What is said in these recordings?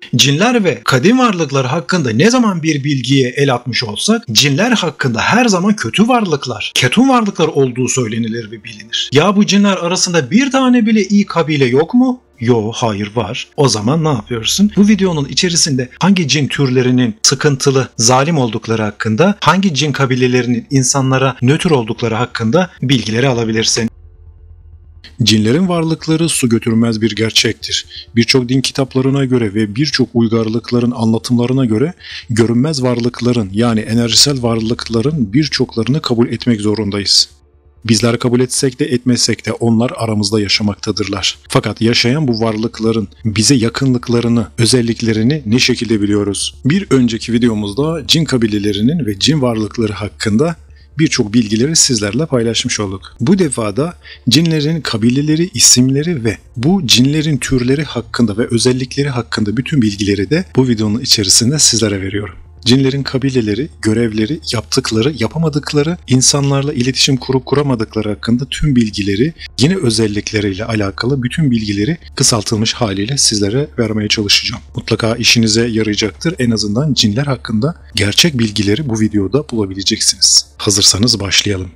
Cinler ve kadim varlıklar hakkında ne zaman bir bilgiye el atmış olsak, cinler hakkında her zaman kötü varlıklar, ketum varlıklar olduğu söylenilir ve bilinir. Ya bu cinler arasında bir tane bile iyi kabile yok mu? Yo, hayır var. O zaman ne yapıyorsun? Bu videonun içerisinde hangi cin türlerinin sıkıntılı, zalim oldukları hakkında, hangi cin kabilelerinin insanlara nötr oldukları hakkında bilgileri alabilirsin. Cinlerin varlıkları su götürmez bir gerçektir. Birçok din kitaplarına göre ve birçok uygarlıkların anlatımlarına göre görünmez varlıkların yani enerjisel varlıkların birçoklarını kabul etmek zorundayız. Bizler kabul etsek de etmesek de onlar aramızda yaşamaktadırlar. Fakat yaşayan bu varlıkların bize yakınlıklarını, özelliklerini ne şekilde biliyoruz? Bir önceki videomuzda cin kabilelerinin ve cin varlıkları hakkında birçok bilgileri sizlerle paylaşmış olduk. Bu defada cinlerin kabileleri, isimleri ve bu cinlerin türleri hakkında ve özellikleri hakkında bütün bilgileri de bu videonun içerisinde sizlere veriyorum. Cinlerin kabileleri, görevleri, yaptıkları, yapamadıkları, insanlarla iletişim kurup kuramadıkları hakkında tüm bilgileri, yine özellikleriyle alakalı bütün bilgileri kısaltılmış haliyle sizlere vermeye çalışacağım. Mutlaka işinize yarayacaktır. En azından cinler hakkında gerçek bilgileri bu videoda bulabileceksiniz. Hazırsanız başlayalım.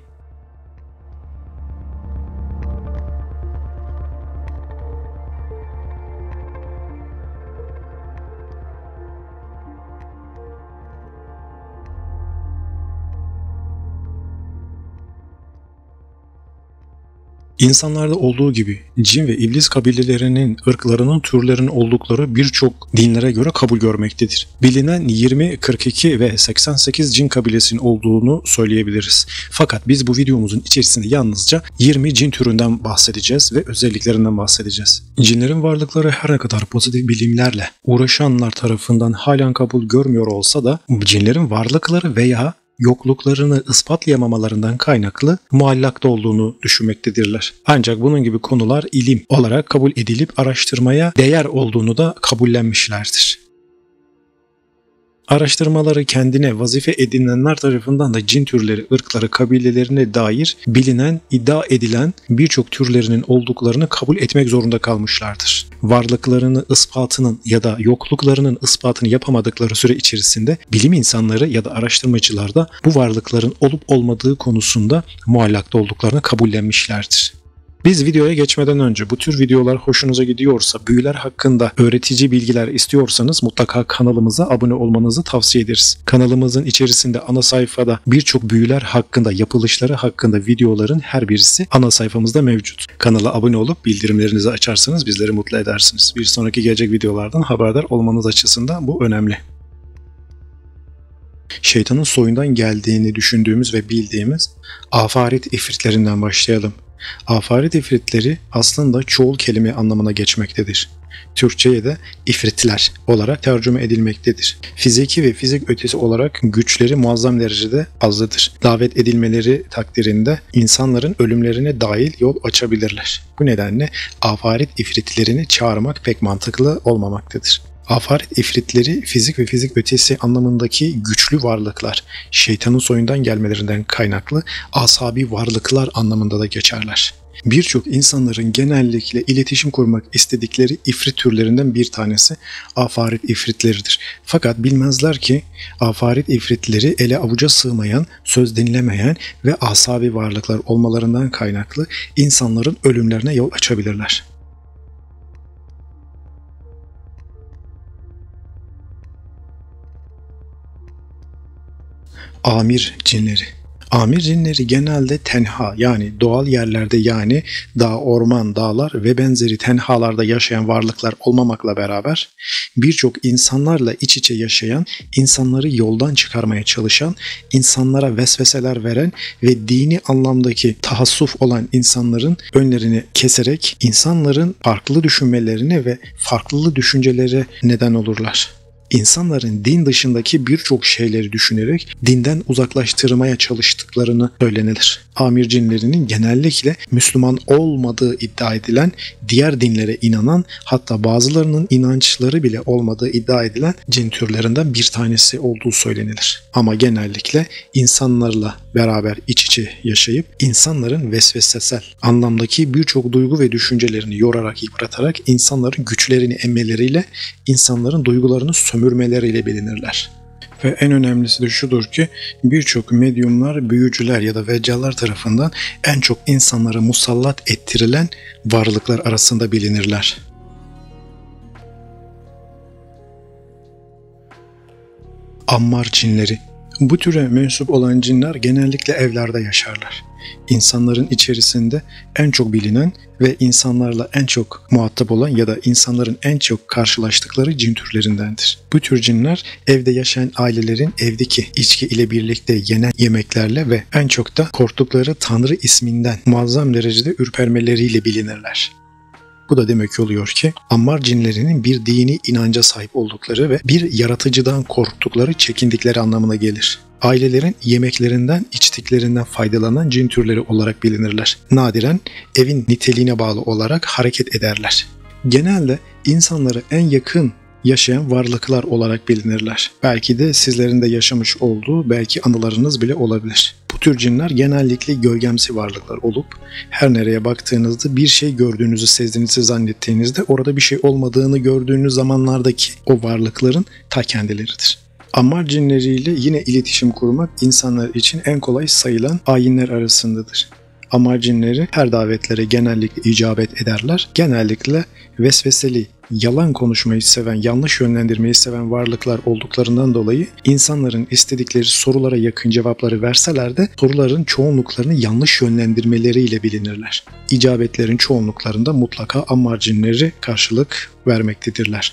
İnsanlarda olduğu gibi cin ve iblis kabilelerinin, ırklarının, türlerinin oldukları birçok dinlere göre kabul görmektedir. Bilinen 20, 42 ve 88 cin kabilesinin olduğunu söyleyebiliriz. Fakat biz bu videomuzun içerisinde yalnızca 20 cin türünden bahsedeceğiz ve özelliklerinden bahsedeceğiz. Cinlerin varlıkları her ne kadar pozitif bilimlerle uğraşanlar tarafından halen kabul görmüyor olsa da cinlerin varlıkları veya yokluklarını ispatlayamamalarından kaynaklı muallakta olduğunu düşünmektedirler. Ancak bunun gibi konular ilim olarak kabul edilip araştırmaya değer olduğunu da kabullenmişlerdir. Araştırmaları kendine vazife edinenler tarafından da cin türleri, ırkları, kabilelerine dair bilinen, iddia edilen birçok türlerinin olduklarını kabul etmek zorunda kalmışlardır. Varlıklarını ispatının ya da yokluklarının ispatını yapamadıkları süre içerisinde bilim insanları ya da araştırmacılar da bu varlıkların olup olmadığı konusunda muallakta olduklarını kabullenmişlerdir. Biz videoya geçmeden önce bu tür videolar hoşunuza gidiyorsa, büyüler hakkında öğretici bilgiler istiyorsanız mutlaka kanalımıza abone olmanızı tavsiye ederiz. Kanalımızın içerisinde ana sayfada birçok büyüler hakkında, yapılışları hakkında videoların her birisi ana sayfamızda mevcut. Kanala abone olup bildirimlerinizi açarsanız bizleri mutlu edersiniz. Bir sonraki gelecek videolardan haberdar olmanız açısından bu önemli. Şeytanın soyundan geldiğini düşündüğümüz ve bildiğimiz afarit ifritlerinden başlayalım. Afarit ifritleri aslında çoğul kelime anlamına geçmektedir. Türkçe'ye de ifritler olarak tercüme edilmektedir. Fiziki ve fizik ötesi olarak güçleri muazzam derecede fazladır. Davet edilmeleri takdirinde insanların ölümlerine dahil yol açabilirler. Bu nedenle afarit ifritlerini çağırmak pek mantıklı olmamaktadır. Afarit ifritleri fizik ve fizik ötesi anlamındaki güçlü varlıklar, şeytanın soyundan gelmelerinden kaynaklı asabi varlıklar anlamında da geçerler. Birçok insanların genellikle iletişim kurmak istedikleri ifrit türlerinden bir tanesi afarit ifritleridir. Fakat bilmezler ki afarit ifritleri ele avuca sığmayan, söz dinlemeyen ve asabi varlıklar olmalarından kaynaklı insanların ölümlerine yol açabilirler. Amir cinleri. Amir cinleri genelde tenha yani doğal yerlerde yani dağ, orman, dağlar ve benzeri tenhalarda yaşayan varlıklar olmamakla beraber birçok insanlarla iç içe yaşayan, insanları yoldan çıkarmaya çalışan, insanlara vesveseler veren ve dini anlamdaki tahassuf olan insanların önlerini keserek insanların farklı düşünmelerine ve farklı düşüncelere neden olurlar. İnsanların din dışındaki birçok şeyleri düşünerek dinden uzaklaştırmaya çalıştıklarını söylenilir. Amir cinlerinin genellikle Müslüman olmadığı iddia edilen, diğer dinlere inanan, hatta bazılarının inançları bile olmadığı iddia edilen cin türlerinden bir tanesi olduğu söylenilir. Ama genellikle insanlarla beraber iç içe yaşayıp insanların vesvesesel anlamdaki birçok duygu ve düşüncelerini yorarak, yıpratarak insanların güçlerini emmeleriyle, insanların duygularını sömürmeleriyle bilinirler. Ve en önemlisi de şudur ki birçok medyumlar, büyücüler ya da veccallar tarafından en çok insanlara musallat ettirilen varlıklar arasında bilinirler. Ammar cinleri. Bu türe mensup olan cinler genellikle evlerde yaşarlar. İnsanların içerisinde en çok bilinen ve insanlarla en çok muhatap olan ya da insanların en çok karşılaştıkları cin türlerindendir. Bu tür cinler evde yaşayan ailelerin evdeki içki ile birlikte yenen yemeklerle ve en çok da korktukları Tanrı isminden muazzam derecede ürpermeleriyle bilinirler. Bu da demek oluyor ki Ammar cinlerinin bir dini inanca sahip oldukları ve bir yaratıcıdan korktukları, çekindikleri anlamına gelir. Ailelerin yemeklerinden, içtiklerinden faydalanan cin türleri olarak bilinirler. Nadiren evin niteliğine bağlı olarak hareket ederler. Genelde insanlara en yakın yaşayan varlıklar olarak bilinirler. Belki de sizlerin de yaşamış olduğu belki anılarınız bile olabilir. Bu tür cinler genellikle gölgemsi varlıklar olup her nereye baktığınızda bir şey gördüğünüzü sezdiğinizi zannettiğinizde orada bir şey olmadığını gördüğünüz zamanlardaki o varlıkların ta kendileridir. Ammar cinleriyle yine iletişim kurmak insanlar için en kolay sayılan ayinler arasındadır. Ammar cinleri her davetlere genellikle icabet ederler. Genellikle vesveseli, yalan konuşmayı seven, yanlış yönlendirmeyi seven varlıklar olduklarından dolayı insanların istedikleri sorulara yakın cevapları verseler de soruların çoğunluklarını yanlış yönlendirmeleriyle bilinirler. İcabetlerin çoğunluklarında mutlaka Ammar cinleri karşılık vermektedirler.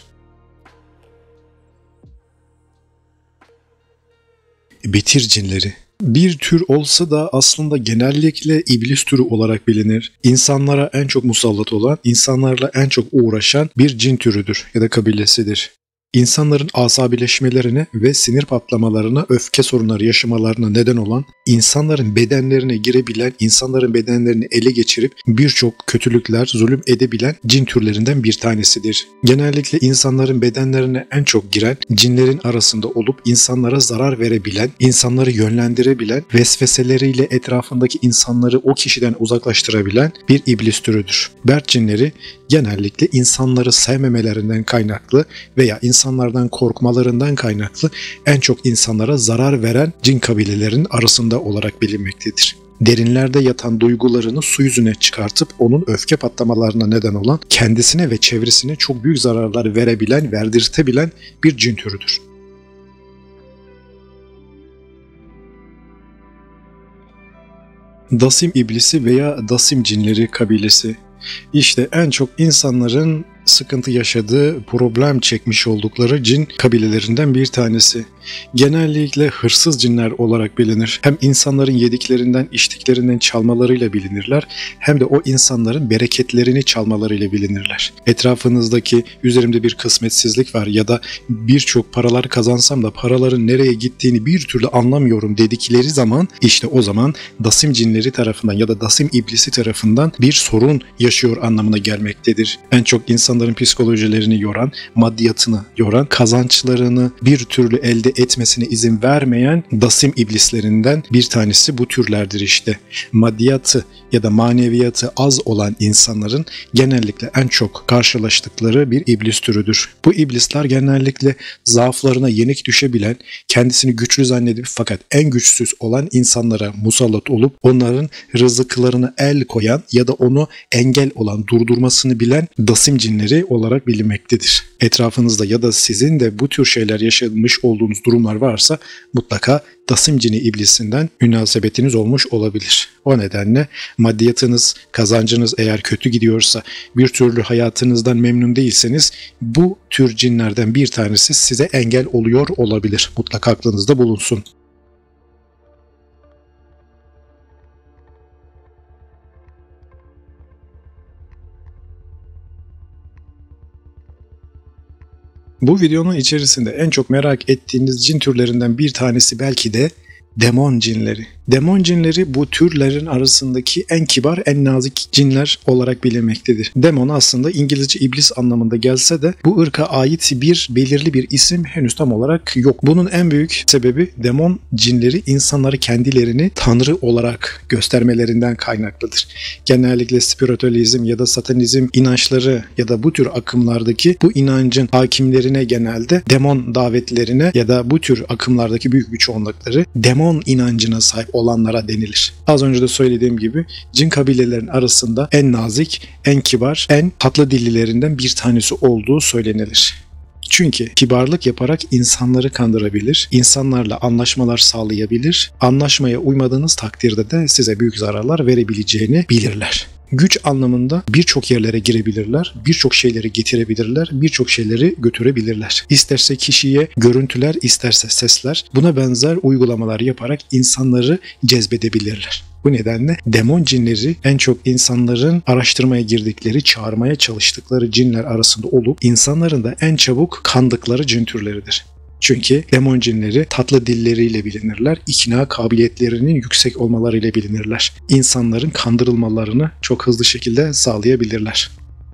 Bitir cinleri. Bir tür olsa da aslında genellikle iblis türü olarak bilinir. İnsanlara en çok musallat olan, insanlarla en çok uğraşan bir cin türüdür ya da kabilesidir. İnsanların asabileşmelerine ve sinir patlamalarına, öfke sorunları yaşamalarına neden olan, insanların bedenlerine girebilen, insanların bedenlerini ele geçirip birçok kötülükler, zulüm edebilen cin türlerinden bir tanesidir. Genellikle insanların bedenlerine en çok giren, cinlerin arasında olup insanlara zarar verebilen, insanları yönlendirebilen, vesveseleriyle etrafındaki insanları o kişiden uzaklaştırabilen bir iblis türüdür. Bert cinleri genellikle insanları sevmemelerinden kaynaklı veya insanlardan korkmalarından kaynaklı en çok insanlara zarar veren cin kabilelerinin arasında olarak bilinmektedir. Derinlerde yatan duygularını su yüzüne çıkartıp onun öfke patlamalarına neden olan, kendisine ve çevresine çok büyük zararlar verebilen, verdirtebilen bir cin türüdür. Dasim iblisi veya Dasim cinleri kabilesi. İşte en çok insanların sıkıntı yaşadığı, problem çekmiş oldukları cin kabilelerinden bir tanesi. Genellikle hırsız cinler olarak bilinir. Hem insanların yediklerinden, içtiklerinden çalmalarıyla bilinirler, hem de o insanların bereketlerini çalmalarıyla bilinirler. Etrafınızdaki üzerimde bir kısmetsizlik var ya da birçok paralar kazansam da paraların nereye gittiğini bir türlü anlamıyorum dedikleri zaman, işte o zaman Dasim cinleri tarafından ya da Dasim iblisi tarafından bir sorun yaşıyor anlamına gelmektedir. En çok insanların psikolojilerini yoran, maddiyatını yoran, kazançlarını bir türlü elde etmesine izin vermeyen Dasim iblislerinden bir tanesi bu türlerdir işte. Maddiyatı ya da maneviyatı az olan insanların genellikle en çok karşılaştıkları bir iblis türüdür. Bu iblisler genellikle zaaflarına yenik düşebilen, kendisini güçlü zannedip fakat en güçsüz olan insanlara musallat olup onların rızıklarına el koyan ya da onu engel olan, durdurmasını bilen Dasim cinleri olarak bilinmektedir. Etrafınızda ya da sizin de bu tür şeyler yaşamış olduğunuz durumlar varsa mutlaka Dasim cini iblisinden münasebetiniz olmuş olabilir. O nedenle maddiyatınız, kazancınız eğer kötü gidiyorsa, bir türlü hayatınızdan memnun değilseniz bu tür cinlerden bir tanesi size engel oluyor olabilir. Mutlaka aklınızda bulunsun. Bu videonun içerisinde en çok merak ettiğiniz cin türlerinden bir tanesi belki de demon cinleri. Demon cinleri bu türlerin arasındaki en kibar, en nazik cinler olarak bilinmektedir. Demon aslında İngilizce iblis anlamında gelse de bu ırka ait belirli bir isim henüz tam olarak yok. Bunun en büyük sebebi demon cinleri insanları kendilerini tanrı olarak göstermelerinden kaynaklıdır. Genellikle spiritüalizm ya da satanizm inançları ya da bu tür akımlardaki bu inancın hakimlerine genelde demon davetlerine ya da bu tür akımlardaki büyük bir çoğunlukları demon inancına sahip olanlara denilir. Az önce de söylediğim gibi cin kabilelerin arasında en nazik, en kibar, en tatlı dillilerinden bir tanesi olduğu söylenilir. Çünkü kibarlık yaparak insanları kandırabilir, insanlarla anlaşmalar sağlayabilir, anlaşmaya uymadığınız takdirde de size büyük zararlar verebileceğini bilirler. Güç anlamında birçok yerlere girebilirler, birçok şeyleri getirebilirler, birçok şeyleri götürebilirler. İsterse kişiye görüntüler, isterse sesler, buna benzer uygulamalar yaparak insanları cezbedebilirler. Bu nedenle demon cinleri en çok insanların araştırmaya girdikleri, çağırmaya çalıştıkları cinler arasında olup insanların da en çabuk kandıkları cin türleridir. Çünkü demon cinleri tatlı dilleriyle bilinirler, ikna kabiliyetlerinin yüksek olmalarıyla bilinirler. İnsanların kandırılmalarını çok hızlı şekilde sağlayabilirler.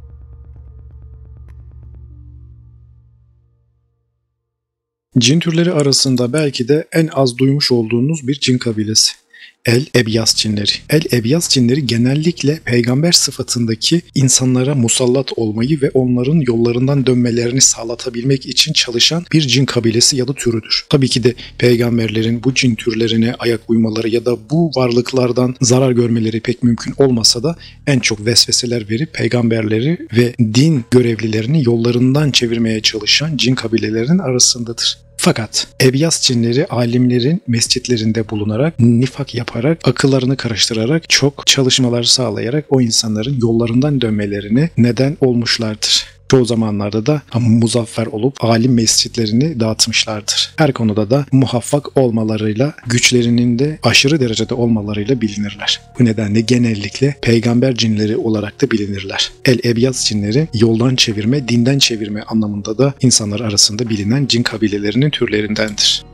Cin türleri arasında belki de en az duymuş olduğunuz bir cin kabilesi. El-Ebyas cinleri. El-Ebyas cinleri genellikle peygamber sıfatındaki insanlara musallat olmayı ve onların yollarından dönmelerini sağlatabilmek için çalışan bir cin kabilesi ya da türüdür. Tabii ki de peygamberlerin bu cin türlerine ayak uymaları ya da bu varlıklardan zarar görmeleri pek mümkün olmasa da en çok vesveseler verip peygamberleri ve din görevlilerini yollarından çevirmeye çalışan cin kabilelerinin arasındadır. Fakat Ebyas cinleri alimlerin mescitlerinde bulunarak, nifak yaparak, akıllarını karıştırarak, çok çalışmalar sağlayarak o insanların yollarından dönmelerine neden olmuşlardır. Çoğu zamanlarda da muzaffer olup alim mescitlerini dağıtmışlardır. Her konuda da muvaffak olmalarıyla, güçlerinin de aşırı derecede olmalarıyla bilinirler. Bu nedenle genellikle peygamber cinleri olarak da bilinirler. El-Ebyas cinleri yoldan çevirme, dinden çevirme anlamında da insanlar arasında bilinen cin kabilelerinin türlerindendir.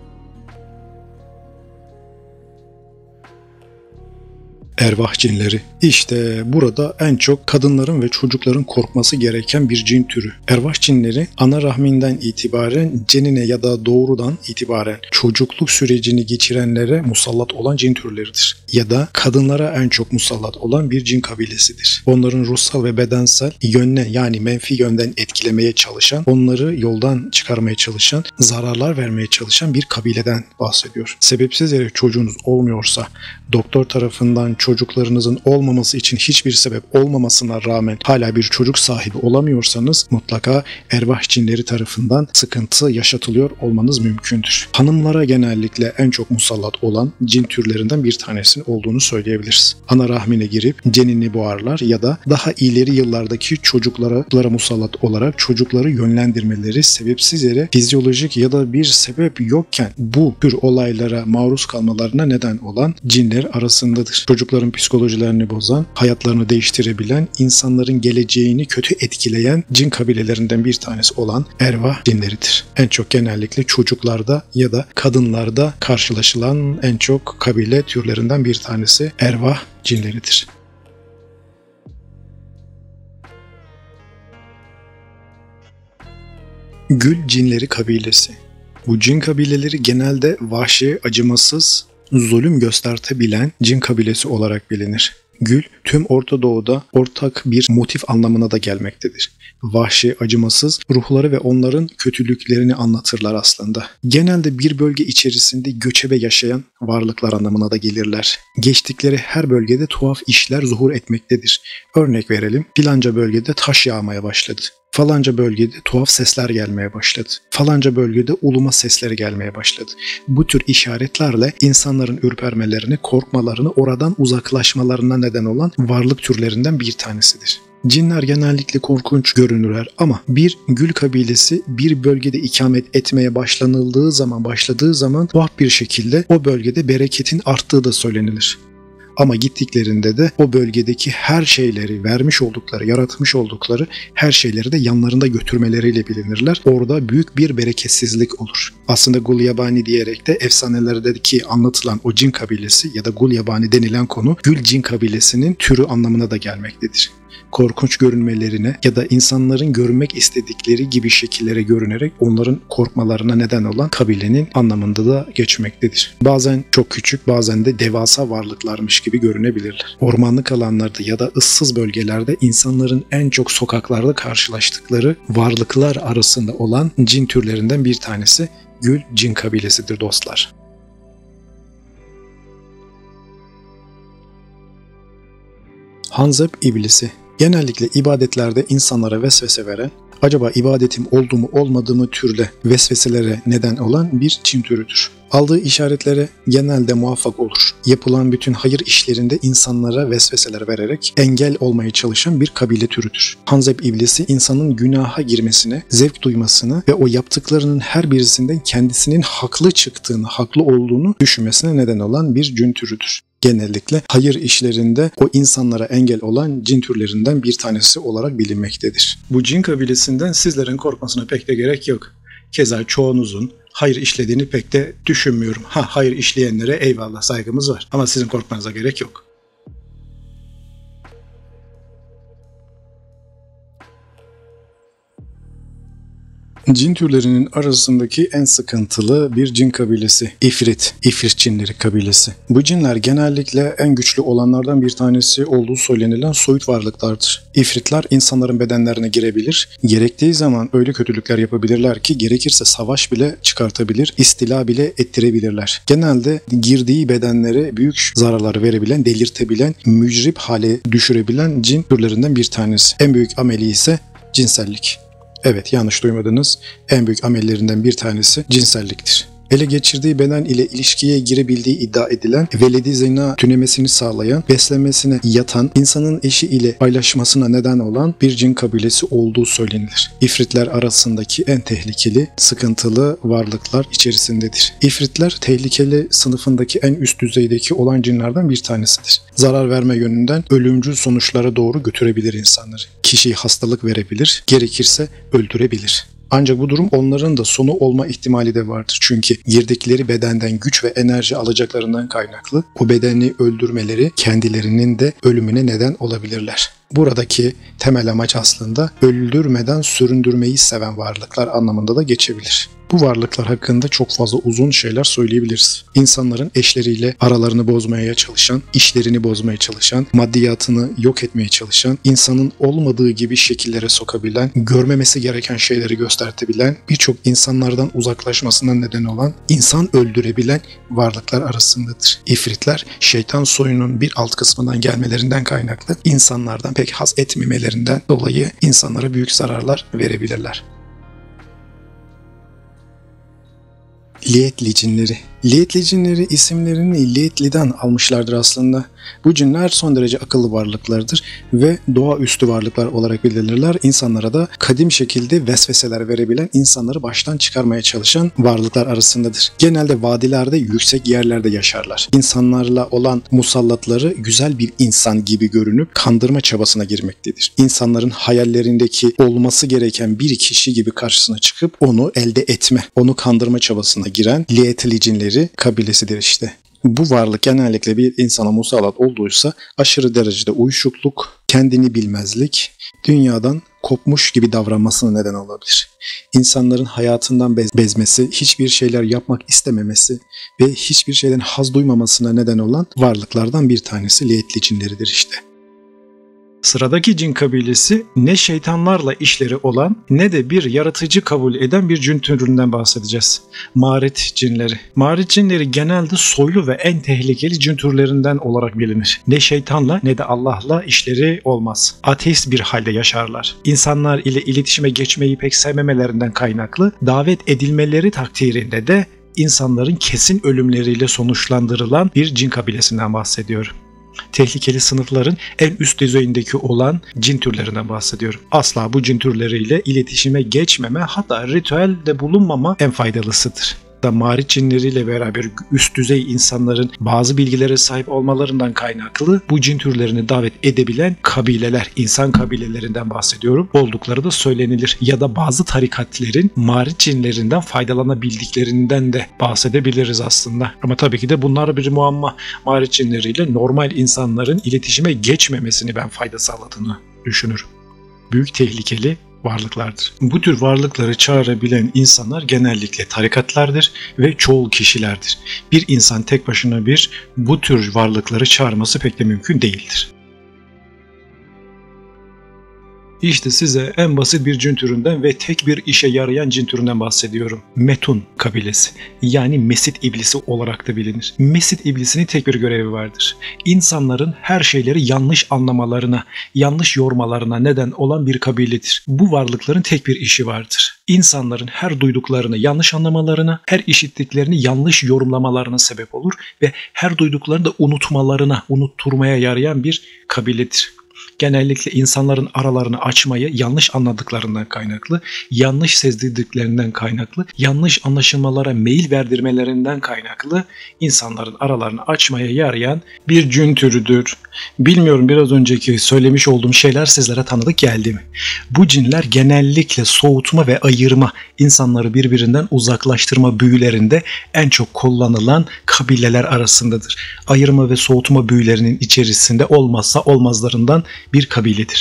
Ervah cinleri. İşte burada en çok kadınların ve çocukların korkması gereken bir cin türü. Ervah cinleri ana rahminden itibaren cenine ya da doğrudan itibaren çocukluk sürecini geçirenlere musallat olan cin türleridir. Ya da kadınlara en çok musallat olan bir cin kabilesidir. Onların ruhsal ve bedensel yönden yani menfi yönden etkilemeye çalışan, onları yoldan çıkarmaya çalışan, zararlar vermeye çalışan bir kabileden bahsediyor. Sebepsiz yere çocuğunuz olmuyorsa, doktor tarafından çocuklarınızın olmaması için hiçbir sebep olmamasına rağmen hala bir çocuk sahibi olamıyorsanız mutlaka ervah cinleri tarafından sıkıntı yaşatılıyor olmanız mümkündür. Hanımlara genellikle en çok musallat olan cin türlerinden bir tanesinin olduğunu söyleyebiliriz. Ana rahmine girip cenini boğarlar ya da daha ileri yıllardaki çocuklara musallat olarak çocukları yönlendirmeleri sebepsiz yere fizyolojik ya da bir sebep yokken bu tür olaylara maruz kalmalarına neden olan cinler arasındadır. Çocukların psikolojilerini bozan, hayatlarını değiştirebilen, insanların geleceğini kötü etkileyen cin kabilelerinden bir tanesi olan ervah cinleridir. En çok genellikle çocuklarda ya da kadınlarda karşılaşılan en çok kabile türlerinden bir tanesi ervah cinleridir. Gül cinleri kabilesi. Bu cin kabileleri genelde vahşi, acımasız, zulüm göstertebilen cin kabilesi olarak bilinir. Gül, tüm Orta Doğu'da ortak bir motif anlamına da gelmektedir. Vahşi, acımasız, ruhları ve onların kötülüklerini anlatırlar aslında. Genelde bir bölge içerisinde göçebe yaşayan varlıklar anlamına da gelirler. Geçtikleri her bölgede tuhaf işler zuhur etmektedir. Örnek verelim, filanca bölgede taş yağmaya başladı. Falanca bölgede tuhaf sesler gelmeye başladı. Falanca bölgede uluma sesleri gelmeye başladı. Bu tür işaretlerle insanların ürpermelerini, korkmalarını, oradan uzaklaşmalarına neden olan varlık türlerinden bir tanesidir. Cinler genellikle korkunç görünürler ama bir gül kabilesi bir bölgede ikamet etmeye başladığı zaman tuhaf bir şekilde o bölgede bereketin arttığı da söylenilir. Ama gittiklerinde de o bölgedeki her şeyleri, vermiş oldukları, yaratmış oldukları her şeyleri de yanlarında götürmeleriyle bilinirler. Orada büyük bir bereketsizlik olur. Aslında Gulyabani diyerek de efsanelerdeki anlatılan o cin kabilesi ya da Gulyabani denilen konu Gül cin kabilesinin türü anlamına da gelmektedir. Korkunç görünmelerine ya da insanların görünmek istedikleri gibi şekillere görünerek onların korkmalarına neden olan kabilenin anlamında da geçmektedir. Bazen çok küçük, bazen de devasa varlıklarmış gibi görünebilirler. Ormanlık alanlarda ya da ıssız bölgelerde insanların en çok sokaklarda karşılaştıkları varlıklar arasında olan cin türlerinden bir tanesi Gül cin kabilesidir dostlar. Hanzeb iblisi. Genellikle ibadetlerde insanlara vesvese veren, acaba ibadetim oldu mu olmadı mı türde vesveselere neden olan bir cin türüdür. Aldığı işaretlere genelde muvaffak olur. Yapılan bütün hayır işlerinde insanlara vesveseler vererek engel olmaya çalışan bir kabile türüdür. Hanzeb iblisi insanın günaha girmesine, zevk duymasına ve o yaptıklarının her birisinden kendisinin haklı çıktığını, haklı olduğunu düşünmesine neden olan bir cin türüdür. Genellikle hayır işlerinde o insanlara engel olan cin türlerinden bir tanesi olarak bilinmektedir. Bu cin kabilesinden sizlerin korkmasına pek de gerek yok. Keza çoğunuzun hayır işlediğini pek de düşünmüyorum. Hayır işleyenlere eyvallah, saygımız var ama sizin korkmanıza gerek yok. Cin türlerinin arasındaki en sıkıntılı bir cin kabilesi İfrit cinleri kabilesi. Bu cinler genellikle en güçlü olanlardan bir tanesi olduğu söylenilen soyut varlıklardır. İfritler insanların bedenlerine girebilir, gerektiği zaman öyle kötülükler yapabilirler ki gerekirse savaş bile çıkartabilir, istila bile ettirebilirler. Genelde girdiği bedenlere büyük zararlar verebilen, delirtebilen, mücrip hale düşürebilen cin türlerinden bir tanesi. En büyük ameli ise cinsellik. Evet, yanlış duymadınız. En büyük amellerinden bir tanesi cinselliktir. Ele geçirdiği beden ile ilişkiye girebildiği iddia edilen, veledi zina tünemesini sağlayan, beslemesine yatan, insanın eşi ile paylaşmasına neden olan bir cin kabilesi olduğu söylenilir. İfritler arasındaki en tehlikeli, sıkıntılı varlıklar içerisindedir. İfritler tehlikeli sınıfındaki en üst düzeydeki olan cinlerden bir tanesidir. Zarar verme yönünden ölümcül sonuçlara doğru götürebilir insanları. Kişiye hastalık verebilir, gerekirse öldürebilir. Ancak bu durum onların da sonu olma ihtimali de vardır. Çünkü girdikleri bedenden güç ve enerji alacaklarından kaynaklı o bedeni öldürmeleri kendilerinin de ölümüne neden olabilirler. Buradaki temel amaç aslında öldürmeden süründürmeyi seven varlıklar anlamında da geçebilir. Bu varlıklar hakkında çok fazla uzun şeyler söyleyebiliriz. İnsanların eşleriyle aralarını bozmaya çalışan, işlerini bozmaya çalışan, maddiyatını yok etmeye çalışan, insanın olmadığı gibi şekillere sokabilen, görmemesi gereken şeyleri göstertebilen, birçok insanlardan uzaklaşmasına neden olan, insan öldürebilen varlıklar arasındadır. İfritler, şeytan soyunun bir alt kısmından gelmelerinden kaynaklı insanlardan pek haz etmemelerinden dolayı insanlara büyük zararlar verebilirler. Lietli cinleri. Lietli cinleri isimlerini Lietli'den almışlardır aslında. Bu cinler son derece akıllı varlıklardır ve doğaüstü varlıklar olarak bildirilirler. İnsanlara da kadim şekilde vesveseler verebilen, insanları baştan çıkarmaya çalışan varlıklar arasındadır. Genelde vadilerde, yüksek yerlerde yaşarlar. İnsanlarla olan musallatları güzel bir insan gibi görünüp kandırma çabasına girmektedir. İnsanların hayallerindeki olması gereken bir kişi gibi karşısına çıkıp onu elde etme, onu kandırma çabasına giren Lietli cinleri kabilesidir işte. Bu varlık genellikle bir insana musallat olduysa aşırı derecede uyuşukluk, kendini bilmezlik, dünyadan kopmuş gibi davranmasına neden olabilir. İnsanların hayatından bezmesi, hiçbir şeyler yapmak istememesi ve hiçbir şeyden haz duymamasına neden olan varlıklardan bir tanesi Lietli cinleridir işte. Sıradaki cin kabilesi ne şeytanlarla işleri olan ne de bir yaratıcı kabul eden bir cin türünden bahsedeceğiz. Marit cinleri. Marit cinleri genelde soylu ve en tehlikeli cin türlerinden olarak bilinir. Ne şeytanla ne de Allah'la işleri olmaz. Ateist bir halde yaşarlar. İnsanlar ile iletişime geçmeyi pek sevmemelerinden kaynaklı davet edilmeleri takdirinde de insanların kesin ölümleriyle sonuçlandırılan bir cin kabilesinden bahsediyorum. Tehlikeli sınıfların en üst düzeyindeki olan cin türlerinden bahsediyorum. Asla bu cin türleriyle iletişime geçmeme, hatta ritüelde bulunmama en faydalısıdır. da mağriç cinleriyle beraber üst düzey insanların bazı bilgilere sahip olmalarından kaynaklı bu cin türlerini davet edebilen kabileler, insan kabilelerinden bahsediyorum, oldukları da söylenilir. Ya da bazı tarikatlerin mağriç cinlerinden faydalanabildiklerinden de bahsedebiliriz aslında. Ama tabii ki de bunlar bir muamma. Mağriç cinleriyle normal insanların iletişime geçmemesini ben fayda sağladığını düşünürüm. Büyük tehlikeli varlıklardır. Bu tür varlıkları çağırabilen insanlar genellikle tarikatlardır ve çoğul kişilerdir. Bir insan tek başına bu tür varlıkları çağırması pek de mümkün değildir. İşte size en basit bir cin türünden ve tek bir işe yarayan cin türünden bahsediyorum. Metun kabilesi, yani Mesit iblisi olarak da bilinir. Mesit iblisinin tek bir görevi vardır. İnsanların her şeyleri yanlış anlamalarına, yanlış yormalarına neden olan bir kabiledir. Bu varlıkların tek bir işi vardır. İnsanların her duyduklarını yanlış anlamalarına, her işittiklerini yanlış yorumlamalarına sebep olur ve her duyduklarını da unutturmaya yarayan bir kabiledir. Genellikle insanların aralarını açmayı yanlış anladıklarından kaynaklı, yanlış sezdirdiklerinden kaynaklı, yanlış anlaşılmalara meyil verdirmelerinden kaynaklı insanların aralarını açmaya yarayan bir cin türüdür. Bilmiyorum, biraz önceki söylemiş olduğum şeyler sizlere tanıdık geldi mi? Bu cinler genellikle soğutma ve ayırma, insanları birbirinden uzaklaştırma büyülerinde en çok kullanılan kabileler arasındadır. Ayırma ve soğutma büyülerinin içerisinde olmazsa olmazlarından bir kabiledir.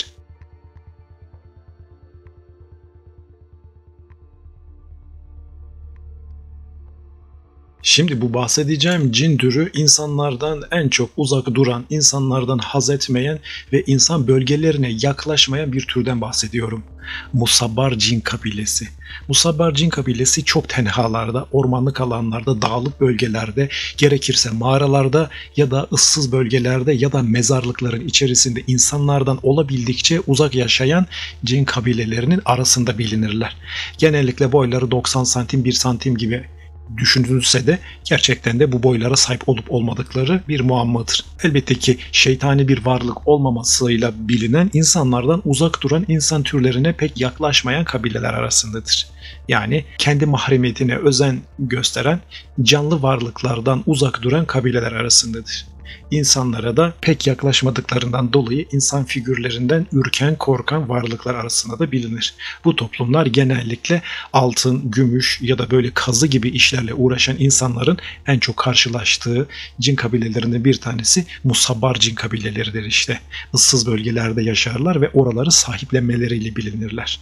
Şimdi bu bahsedeceğim cin türü insanlardan en çok uzak duran, insanlardan haz etmeyen ve insan bölgelerine yaklaşmayan bir türden bahsediyorum. Musabbar cin kabilesi. Musabbar cin kabilesi çok tenhalarda, ormanlık alanlarda, dağlık bölgelerde, gerekirse mağaralarda ya da ıssız bölgelerde ya da mezarlıkların içerisinde insanlardan olabildikçe uzak yaşayan cin kabilelerinin arasında bilinirler. Genellikle boyları 90 santim, 1 santim gibi düşünülse de gerçekten de bu boylara sahip olup olmadıkları bir muammadır. Elbette ki şeytani bir varlık olmamasıyla bilinen, insanlardan uzak duran, insan türlerine pek yaklaşmayan kabileler arasındadır. Yani kendi mahremiyetine özen gösteren, canlı varlıklardan uzak duran kabileler arasındadır. İnsanlara da pek yaklaşmadıklarından dolayı insan figürlerinden ürken, korkan varlıklar arasında da bilinir. Bu toplumlar genellikle altın, gümüş ya da böyle kazı gibi işlerle uğraşan insanların en çok karşılaştığı cin kabilelerinden bir tanesi Musabbar cin kabileleridir işte. Issız bölgelerde yaşarlar ve oraları sahiplenmeleriyle bilinirler.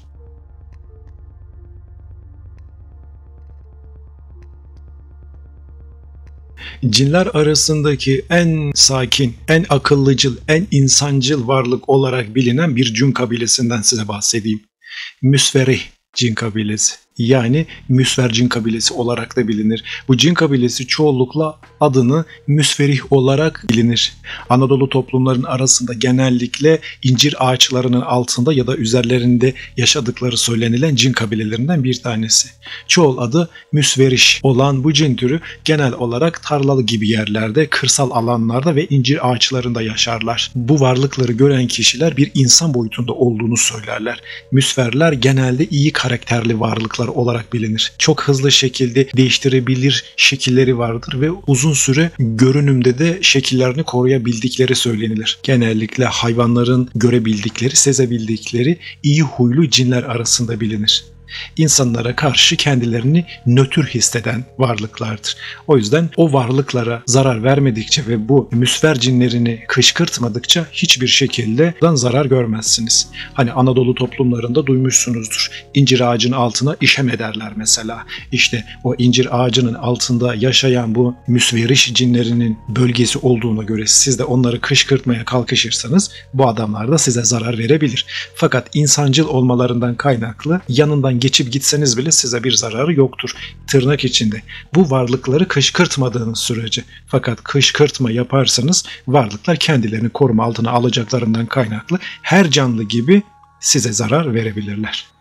Cinler arasındaki en sakin, en akıllıcıl, en insancıl varlık olarak bilinen bir cin kabilesinden size bahsedeyim. Müsverih cin kabilesi. Yani Müsver cin kabilesi olarak da bilinir. Bu cin kabilesi çoğunlukla adını Müsverih olarak bilinir. Anadolu toplumlarının arasında genellikle incir ağaçlarının altında ya da üzerlerinde yaşadıkları söylenilen cin kabilelerinden bir tanesi. Çoğul adı Müsveriş olan bu cin türü genel olarak tarlalı gibi yerlerde, kırsal alanlarda ve incir ağaçlarında yaşarlar. Bu varlıkları gören kişiler bir insan boyutunda olduğunu söylerler. Müsverler genelde iyi karakterli varlıklar olarak bilinir. Çok hızlı şekilde değiştirebilir şekilleri vardır ve uzun süre görünümde de şekillerini koruyabildikleri söylenilir. Genellikle hayvanların görebildikleri, sezebildikleri iyi huylu cinler arasında bilinir. İnsanlara karşı kendilerini nötr hisseden varlıklardır. O yüzden o varlıklara zarar vermedikçe ve bu müsver cinlerini kışkırtmadıkça hiçbir şekilde zarar görmezsiniz. Hani Anadolu toplumlarında duymuşsunuzdur. İncir ağacının altına işem ederler mesela. İşte o incir ağacının altında yaşayan bu müsveriş cinlerinin bölgesi olduğuna göre siz de onları kışkırtmaya kalkışırsanız bu adamlar da size zarar verebilir. Fakat insancıl olmalarından kaynaklı yanından geçip gitseniz bile size bir zararı yoktur. Tırnak içinde. Bu varlıkları kışkırtmadığınız sürece. Fakat kışkırtma yaparsanız varlıklar kendilerini koruma altına alacaklarından kaynaklı her canlı gibi size zarar verebilirler.